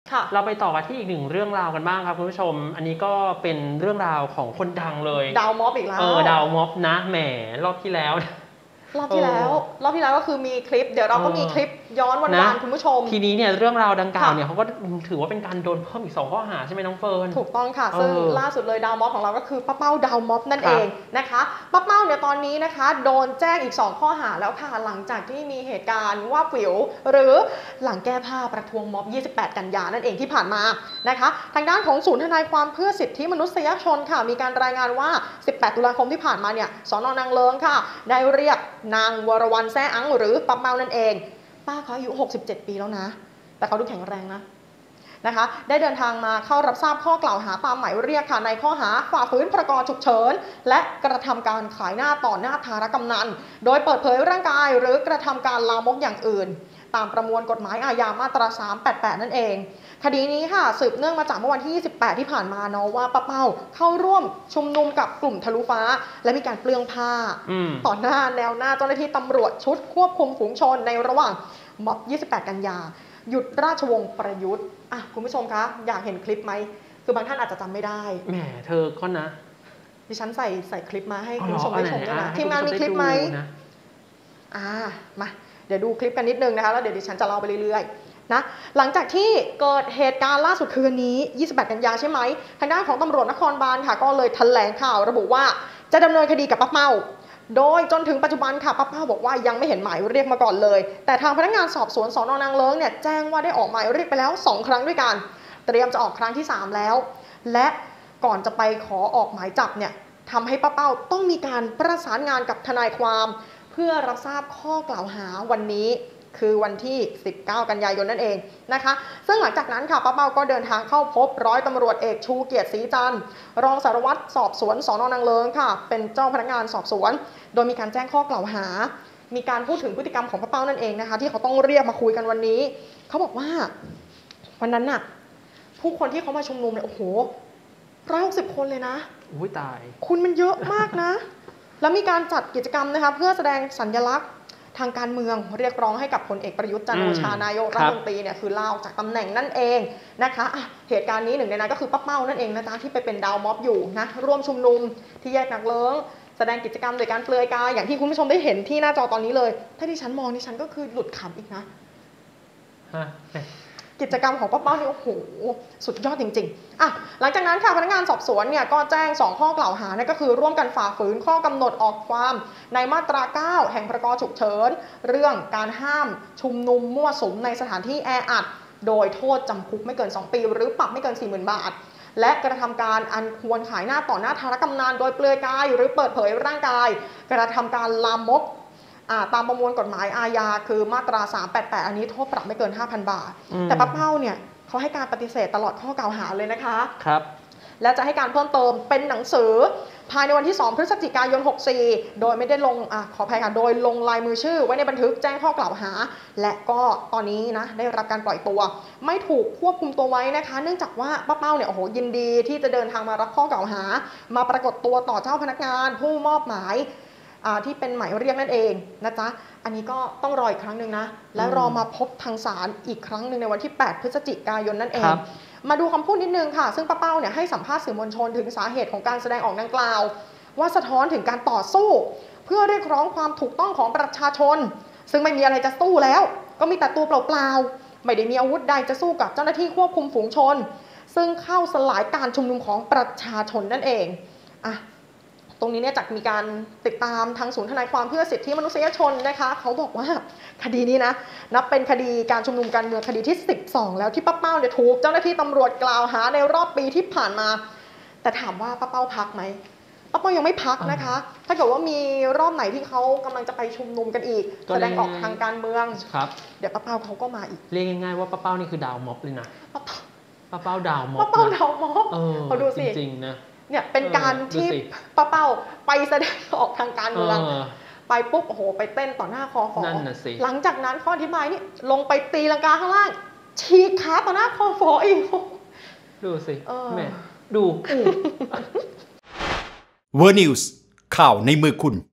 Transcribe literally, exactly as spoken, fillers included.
เราไปต่อกันที่อีกหนึ่งเรื่องราวกันบ้างครับคุณผู้ชมอันนี้ก็เป็นเรื่องราวของคนดังเลยดาวม็อบอีกแล้วเออดาวม็อบนะแหมรอบที่แล้วรอบที่แล้วรอบที่แล้วก็คือมีคลิปเดี๋ยวเราก็มีคลิปย้อนวันวานคุณผู้ชมทีนี้เนี่ยเรื่องราวดังกล่าวเนี่ยเขาก็ถือว่าเป็นการโดนเพิ่มอีกสองข้อหาใช่ไหมน้องเฟิร์นถูกต้องค่ะซึ่งล่าสุดเลยดาวม็อบของเราก็คือป้าเป้าดาวม็อบนั่นเองนะคะป้าเป้าเนี่ยตอนนี้นะคะโดนแจ้งอีกสองข้อหาแล้วค่ะหลังจากที่มีเหตุการณ์ว่าผิวหรือหลังแก้ผ้าประท้วงม็อบยี่สิบแปดกันยายนนั่นเองที่ผ่านมานะคะทางด้านของศูนย์ทนายความเพื่อสิทธิมนุษยชนค่ะมีการรายงานว่าสิบแปดตุลาคมที่ผ่านมาเนี่ยสน.นางเลิ้งค่ะได้เรียกนางวรวรรณแซ่อังหรือป้าเป้านั่นเองป้าเขาอายุหกสิบเจ็ดปีแล้วนะแต่เขาดูแข็งแรงนะนะคะได้เดินทางมาเข้ารับทราบข้อกล่าวหาตามหมายเรียกค่ะในข้อหาฝ่าฝืนพรกฉุกเฉินและกระทำการขายหน้าต่อหน้าทารกำนันโดยเปิดเผยร่างกายหรือกระทำการลามกอย่างอื่นตามประมวลกฎหมายอาญามาตราสามแปดแปดนั่นเองคดีนี้ค่ะสืบเนื่องมาจากเมื่อวันที่ยี่สิบแปดที่ผ่านมาเนาะว่าป้าเป้าเข้าร่วมชุมนุมกับกลุ่มทะลุฟ้าและมีการเปลืองผ้าต่อหน้าแนวหน้าเจ้าหน้าที่ตำรวจชุดควบคุมฝูงชนในระหว่างม็อบยี่สิบแปดกันยาหยุดราชวงศ์ประยุทธ์อ่ะคุณผู้ชมคะอยากเห็นคลิปไหมคือบางท่านอาจจะจำไม่ได้แหมเธอก็นะดิฉันใส่ใส่คลิปมาให้คุณผู้ชมได้ชมด้วยนะทีมงานมีคลิปไหมอ่ามาเดี๋ยวดูคลิปกันนิดนึงนะคะแล้วเดี๋ยวดิฉันจะเล่าไปเรื่อยๆนะหลังจากที่เกิดเหตุการณ์ล่าสุดคืนนี้ยี่สิบแปดกันยาใช่ไหมทางด้านของตำรวจนครบาลค่ะก็เลยแถลงข่าวระบุว่าจะดำเนินคดีกับป้าเป้าโดยจนถึงปัจจุบันค่ะป้าเป้าบอกว่ายังไม่เห็นหมายเรียกมาก่อนเลยแต่ทางพนักงานสอบสวนสน.นางเลิ้งเนี่ยแจ้งว่าได้ออกหมายเรียกไปแล้วสองครั้งด้วยกันเตรียมจะออกครั้งที่สามแล้วและก่อนจะไปขอออกหมายจับเนี่ยทำให้ป้าเป้าต้องมีการประสานงานกับทนายความเพื่อรับทราบข้อกล่าวหาวันนี้คือวันที่สิบเก้ากันยายนนั่นเองนะคะซึ่งหลังจากนั้นค่ะป้าเป้าก็เดินทางเข้าพบร้อยตำรวจเอกชูเกียรติศรีจันทร์รองสารวัตรสอบสวนสน.นางเลิ้งค่ะเป็นเจ้าพนักงานสอบสวนโดยมีการแจ้งข้อกล่าวหามีการพูดถึงพฤติกรรมของป้าเป้านั่นเองนะคะที่เขาต้องเรียกมาคุยกันวันนี้เขาบอกว่าวันนั้นน่ะผู้คนที่เขามาชุมนุมเนี่ยโอ้โหร้อยหกสิบคนเลยนะอุ้ยตายคุณมันเยอะมากนะแล้วมีการจัดกิจกรรมนะคะเพื่อแสดงสัญลักษณ์ทางการเมืองเรียกร้องให้กับพลเอกประยุทธ์จันทร์โอชานายกรัฐมนตรีเนี่ยคือลาออกจากตำแหน่งนั่นเองนะคะะเหตุการณ์นี้หนึ่งในนั้นก็คือป้าเป้านั่นเองนะจ๊ะที่ไปเป็นดาวม็อบอยู่นะร่วมชุมนุมที่แยกนางเลิ้งแสดงกิจกรรมโดยการเปลือยกายอย่างที่คุณผู้ชมได้เห็นที่หน้าจอตอนนี้เลยถ้าที่ฉันมองนี่ฉันก็คือหลุดขำอีกนะกิจกรรมของป้าเป้านี่โอ้โหสุดยอดจริงๆอ่ะหลังจากนั้นค่ะพนักงานสอบสวนเนี่ยก็แจ้งสองข้อกล่าวหานั่นก็คือร่วมกันฝ่าฝืนข้อกำหนดออกความในมาตราเก้าแห่งพรกฉุกเฉินเรื่องการห้ามชุมนุมมั่วสุมในสถานที่แออัดโดยโทษจำคุกไม่เกินสองปีหรือปรับไม่เกิน สี่หมื่น บาทและกระทำการอันควรขายหน้าต่อหน้าทารกำนันโดยเปลือยกายหรือเปิดเผยร่างกายกระทำการลามกตามประมวลกฎหมายอาญาคือมาตราสามแปดแปดอันนี้โทษปรับไม่เกิน ห้าพัน บาทแต่ป้าเป้าเนี่ยเขาให้การปฏิเสธตลอดข้อกล่าวหาเลยนะคะครับและจะให้การเพิ่มเติมเป็นหนังสือภายในวันที่สองพฤศจิกายนหกสิบสี่โดยไม่ได้ลงอ่ะขออภัยค่ะโดยลงลายมือชื่อไว้ในบันทึกแจ้งข้อกล่าวหาและก็ตอนนี้นะได้รับการปล่อยตัวไม่ถูกควบคุมตัวไว้นะคะเนื่องจากว่าป้าเป้าเนี่ยโอ้โหยินดีที่จะเดินทางมารับข้อกล่าวหามาปรากฏตัวต่อเจ้าพนักงานผู้มอบหมายที่เป็นหมายเรียกนั่นเองนะจ๊ะอันนี้ก็ต้องรออีกครั้งหนึ่งนะและรอมาพบทางศาลอีกครั้งหนึ่งในวันที่แปดพฤศจิกายนนั่นเองมาดูคำพูดนิดนึงค่ะซึ่งป้าเป้าเนี่ยให้สัมภาษณ์สื่อมวลชนถึงสาเหตุของการแสดงออกดังกล่าวว่าสะท้อนถึงการต่อสู้เพื่อเรียกร้องความถูกต้องของประชาชนซึ่งไม่มีอะไรจะสู้แล้วก็มีแต่ตัวเปล่าๆไม่ได้มีอาวุธใดจะสู้กับเจ้าหน้าที่ควบคุมฝูงชนซึ่งเข้าสลายการชุมนุมของประชาชนนั่นเองอ่ะตรงนี้เนี่ยจากมีการติดตามทางศูนย์ทนายความเพื่อสิทธิมนุษยชนนะคะเขาบอกว่าคดีนี้นะนับเป็นคดีการชุมนุมการเมืองคดีที่สิบสองแล้วที่ป้าเป้าเนี่ยถูกเจ้าหน้าที่ตำรวจกล่าวหาในรอบปีที่ผ่านมาแต่ถามว่าป้าเป้าพักไหมป้าเป้ายังไม่พักนะคะถ้าเกิดว่ามีรอบไหนที่เขากำลังจะไปชุมนุมกันอีกแสดงออกทางการเมืองครับเดี๋ยวป้าเป้าเขาก็มาอีกเรียกง่ายๆว่าป้าเป้านี่คือดาวม็อบเลยนะป้าเป้าดาวม็อบป้าเป้าดาวม็อบเขาดูสิจริงๆนะเนี่ยเป็นการที่ป้าเป้าไปแสดงออกทางการเมืองไปปุ๊บโอ้โหไปเต้นต่อหน้าคอฟอหลังจากนั้นข้ออธิบายนี่ลงไปตีลังกาข้างล่างฉีกขาต่อหน้าคอฟออีกดูสิแม่ดูเวอร์นิวส์ข่าวในมือคุณ